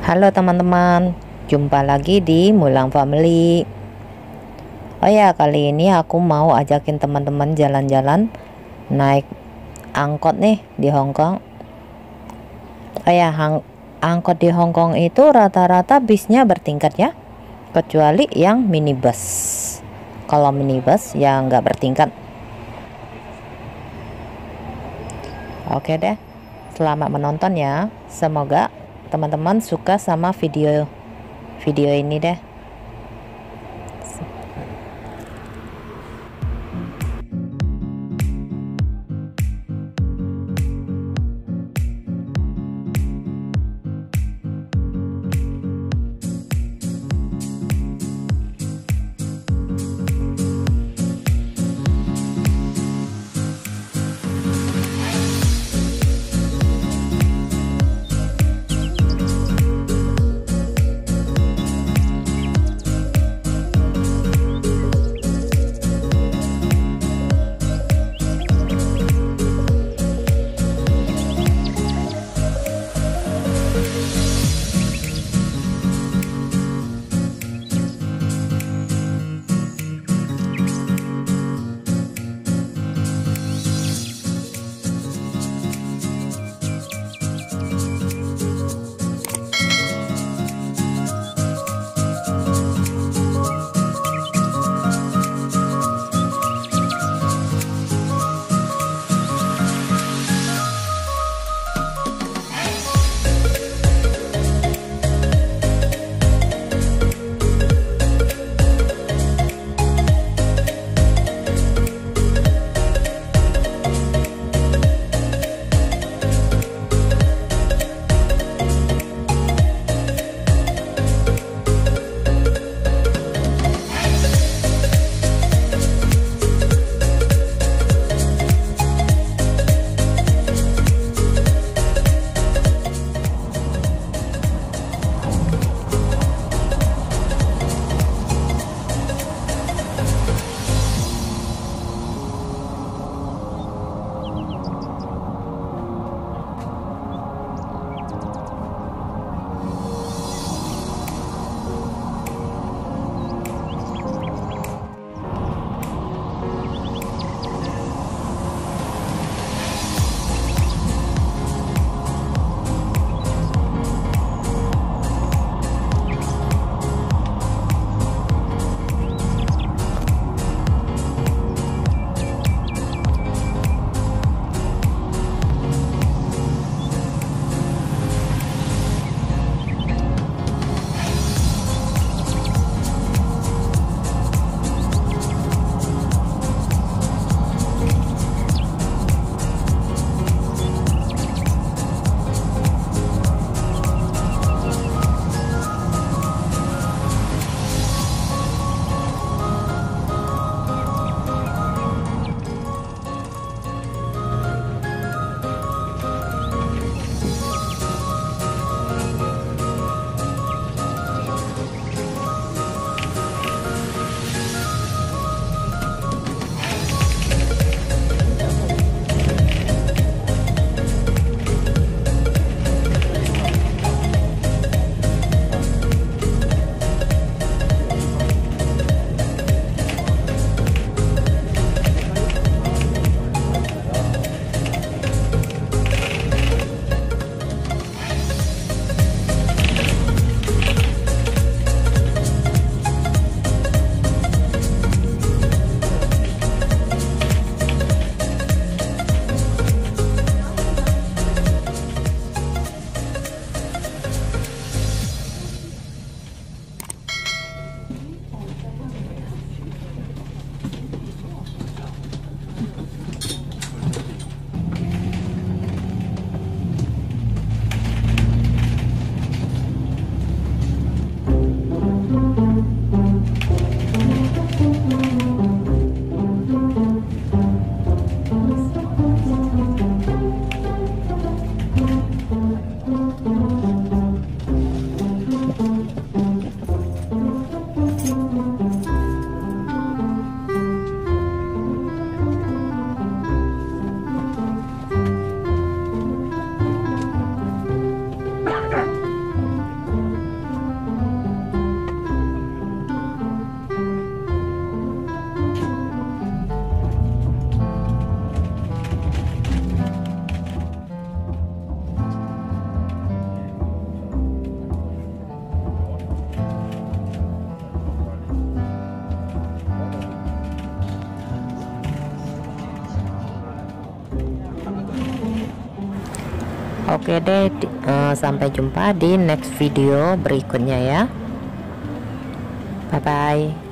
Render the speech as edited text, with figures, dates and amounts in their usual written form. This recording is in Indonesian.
Halo teman-teman, jumpa lagi di Mulang Family. Oh ya, kali ini aku mau ajakin teman-teman jalan-jalan naik angkot nih di Hong Kong. Oh ya, angkot di Hong Kong itu rata-rata bisnya bertingkat ya, kecuali yang minibus. Kalau minibus ya nggak bertingkat. Oke deh, selamat menonton ya. Semoga teman-teman suka sama video ini deh. Oke deh, sampai jumpa di next video berikutnya ya. Bye bye.